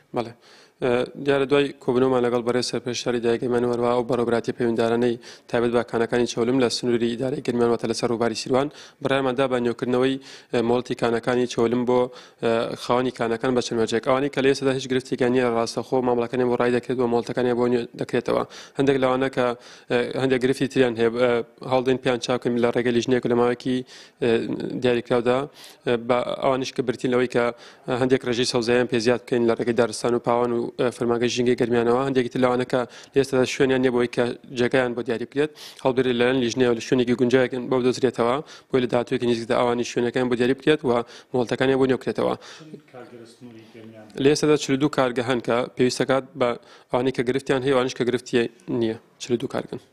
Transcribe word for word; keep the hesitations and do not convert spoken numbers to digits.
بەڵێ دیارە دوای کۆبنەوەمان لەگەڵ بەڕێز سەرپێشداری دایگەمان وەرەوە و بەڕێوەبەتی پەیوەنددارانەی تایبەت بە کانەکانی چەولم لە سنووری ئیدارەی گەرمیان واتە لەسەر ڕووباری سیروان بڕیارماندا بە نێوکردنەوەی مۆڵەتی کانەکانی چەولم بۆ خاوەنی کانەکان بە چەمەرجێک ئەوانەی کە لە ئێستادا هیچ گرفتێکیان نییە ڕاستەخۆ مامەڵەکانی بۆ ڕای دەکرێت و مۆڵەتەکانی بۆ دەکرێتەوە هەندێک لەوانە کە هەندێک گرفتی تریان هەیە هەڵدەین پیان چاوکەین لە ڕێگەی لیژنێک لە ماوەیەکی دیاریکراودا بە ئەوانش کە برتین لەوەی کە هەندێک ڕێژەی سەوزاییان پێ زیاد بکەین لە ڕێگەی دارستان و پاوان و فەرمانگەی ژینگەی گەرمیانەوە هەندێکی تر لەوانە کە ئێستا شوێنیان نییە بۆی کە جێگایان بۆ دیاری بکرێت هەڵبێت لەلایەن لیژنەوە لە شوێنێکی گونجایەکن بۆ دەزرێتەوە بۆی لە داهاتوویەکی نزیکدا ئەوانی شوێنەکان بۆ دیاری بکرێت و مۆڵەتەکانی بۆ نێوکرێتەوە لە ئێستادا چل و دوو کارگە هەن کە پێویستەکات بە ئەوانەی کە گرفتیان هەیە ئەوانش کە گرفتی نییە چل و دوو کارگن